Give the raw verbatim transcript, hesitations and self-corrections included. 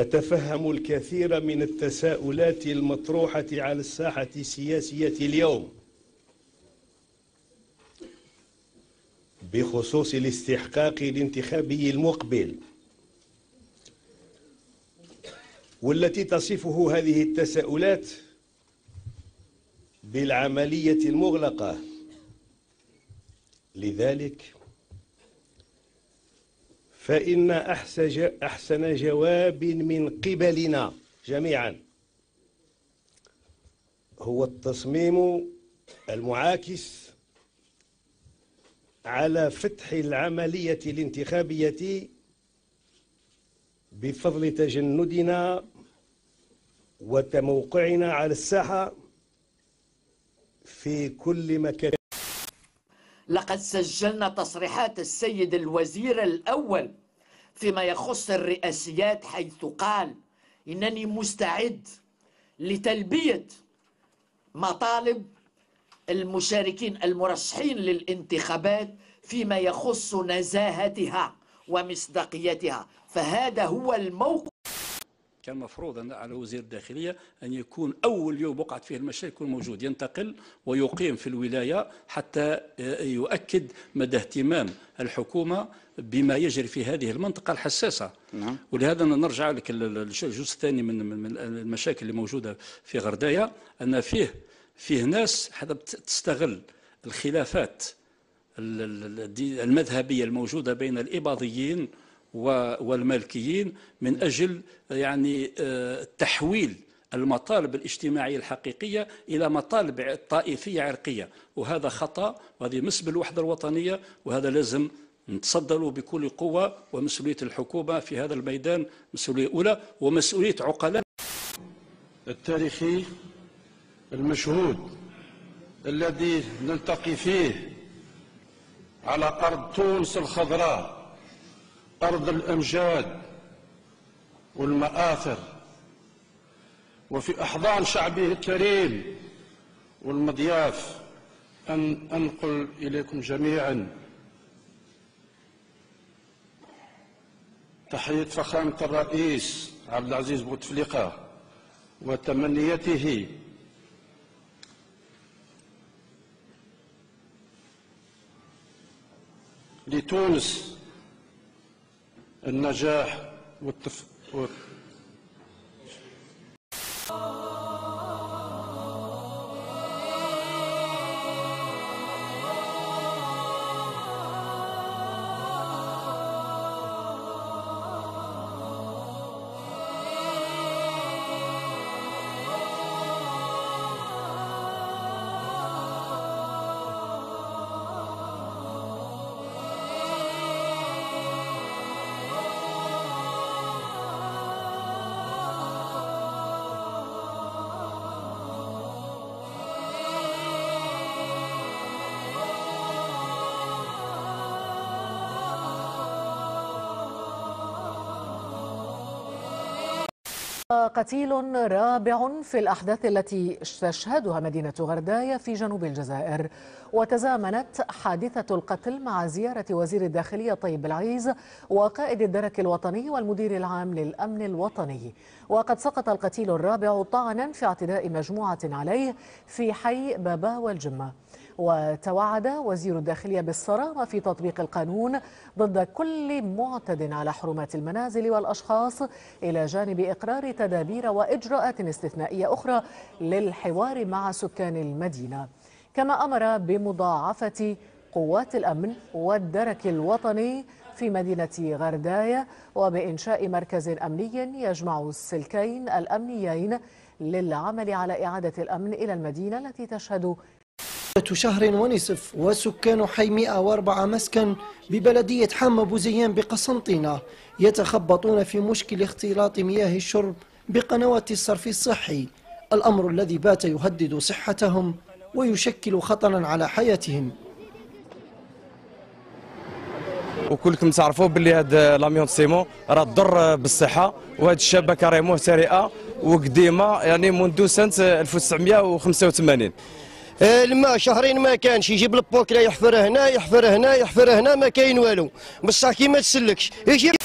أتفهم الكثير من التساؤلات المطروحة على الساحة السياسية اليوم بخصوص الاستحقاق الانتخابي المقبل، والتي تصفه هذه التساؤلات بالعملية المغلقة. لذلك فإن أحسن جواب من قبلنا جميعا هو التصميم المعاكس على فتح العملية الانتخابية بفضل تجندنا وتموقعنا على الساحة في كل مكان. لقد سجلنا تصريحات السيد الوزير الأول فيما يخص الرئاسيات، حيث قال: إنني مستعد لتلبية مطالب المشاركين المرشحين للانتخابات فيما يخص نزاهتها ومصداقيتها. فهذا هو الموقف. كان مفروض على وزير الداخلية أن يكون أول يوم وقعت فيه المشكلة يكون موجود، ينتقل ويقيم في الولاية حتى يؤكد مدى اهتمام الحكومة بما يجري في هذه المنطقة الحساسة. نعم. ولهذا نرجع لك الجزء الثاني من المشاكل اللي موجودة في غرداية، أن فيه فيه ناس حتى تستغل الخلافات المذهبية الموجودة بين الإباضيين والمالكيين من أجل يعني تحويل المطالب الاجتماعية الحقيقية إلى مطالب طائفية عرقية، وهذا خطأ، وهذه مس بالوحدة الوطنية، وهذا لازم نتصدى له بكل قوة. ومسؤولية الحكومة في هذا الميدان مسؤولية أولى، ومسؤولية عقلاء التاريخي المشهود الذي نلتقي فيه على أرض تونس الخضراء، أرض الأمجاد والمآثر، وفي أحضان شعبه الكريم والمضياف، أن أنقل إليكم جميعا تحية فخامة الرئيس عبد العزيز بوتفليقة وتمنيته لتونس النجاح والتف... قتيل رابع في الأحداث التي تشهدها مدينة غرداية في جنوب الجزائر. وتزامنت حادثة القتل مع زيارة وزير الداخلية طيب العيز وقائد الدرك الوطني والمدير العام للأمن الوطني. وقد سقط القتيل الرابع طعنا في اعتداء مجموعة عليه في حي بابا والجمة. وتوعد وزير الداخلية بالصرامة في تطبيق القانون ضد كل معتد على حرمات المنازل والأشخاص، إلى جانب إقرار تدابير وإجراءات استثنائية أخرى للحوار مع سكان المدينة. كما أمر بمضاعفة قوات الأمن والدرك الوطني في مدينة غرداية وبإنشاء مركز أمني يجمع السلكين الأمنيين للعمل على إعادة الأمن إلى المدينة التي تشهد شهر ونصف. وسكان حي مئة وأربعة مسكن ببلدية حامة بوزيان بقسنطينة يتخبطون في مشكل اختلاط مياه الشرب بقنوات الصرف الصحي، الأمر الذي بات يهدد صحتهم ويشكل خطرا على حياتهم. وكلكم تعرفوا باللي هذا لاميون سيمون راه تضر بالصحه، وهذه الشبكه راهي مهترئه وقديمه يعني منذ سنه ألف وتسعمئة وخمسة وثمانين. الماء شهرين ما كانش، يجيب البوكله يحفر هنا يحفر هنا يحفر هنا، ما كاين والو، بصح كي ما تسلكش يجيب